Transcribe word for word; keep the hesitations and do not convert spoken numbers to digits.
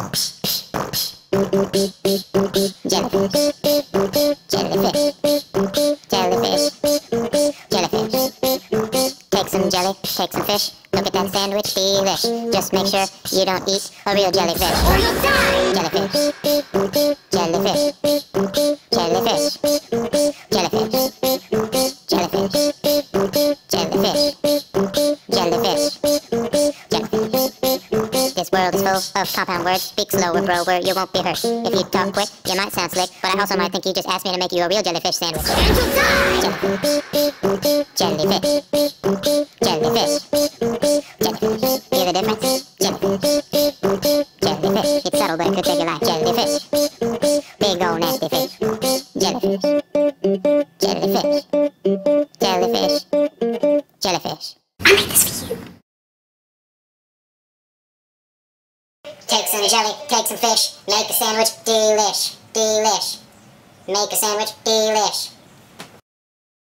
Jellyfish, jellyfish, jellyfish, jellyfish. Take some jelly, take some fish. Look at that sandwich, delish. Just make sure you don't eat a real jellyfish. Or you'll die! Jellyfish, jellyfish, jellyfish, jellyfish, jellyfish, jellyfish, jellyfish, jellyfish. This world is full of compound words. Speak slower, bro, where you won't be hurt. If you talk quick, you might sound slick, but I also might think you just asked me to make you a real jellyfish sandwich. And you'll die! Jellyfish, jellyfish, jellyfish, jellyfish. Hear the difference? Jellyfish, jellyfish. It's subtle, but it could save your life. Jellyfish, big ol' nasty fish. Jellyfish, jellyfish, jellyfish, jellyfish. I made this for you. Take some jelly, take some fish, make a sandwich, delish, delish. Make a sandwich, delish.